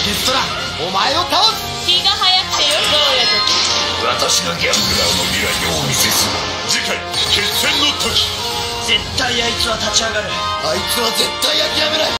テストラお前を倒す。 気が早くてよ私がギャンブラーの未来をお見せする。次回決戦の時。 絶対あいつは立ち上がる。あいつは絶対諦めない。